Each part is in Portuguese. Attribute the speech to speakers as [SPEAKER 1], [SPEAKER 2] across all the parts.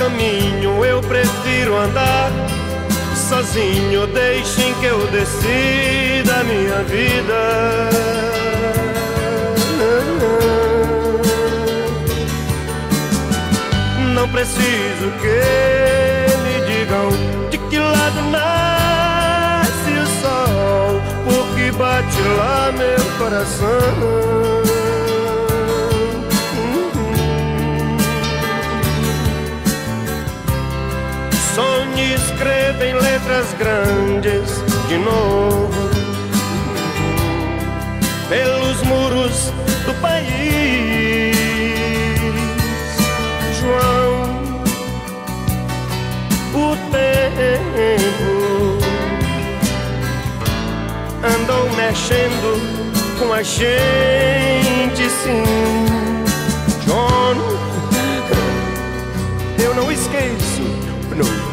[SPEAKER 1] caminho eu prefiro andar sozinho, deixem que eu decida a minha vida. Não preciso que me digam de que lado nasce o sol, porque bate lá meu coração. Sonhe, escreva em letras grandes de novo pelos muros do país. João, o tempo andou mexendo com a gente, sim. John, eu não esqueço, não.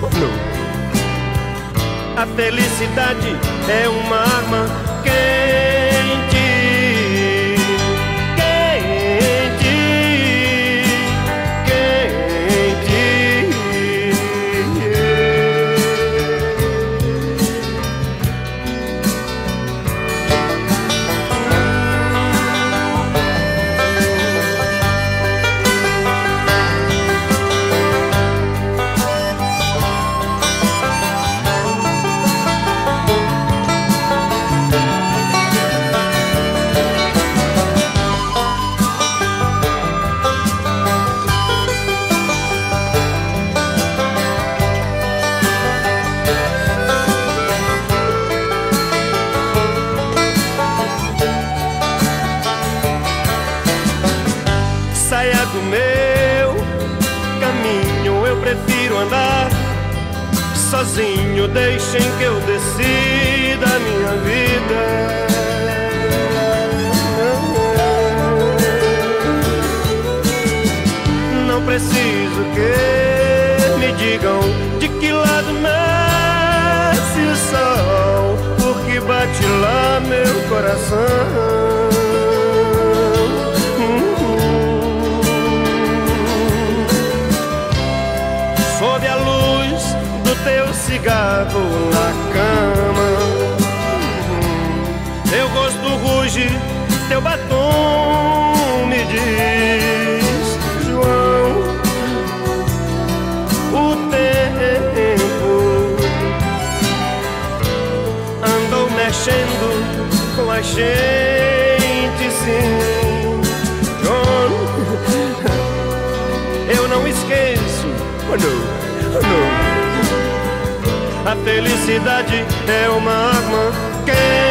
[SPEAKER 1] A felicidade é uma arma quente, quente, quente. Saia do meu caminho, eu prefiro andar sozinho, deixem que eu decida a minha vida. Não preciso que me digam de que lado nasce o sol, porque bate lá meu coração. Sob a luz do teu cigarro na cama, teu rosto ruge, teu batom me diz: João, o tempo andou mexendo com a gente, sim. John, eu não esqueço. Oh, no, oh, no. A felicidade é uma arma que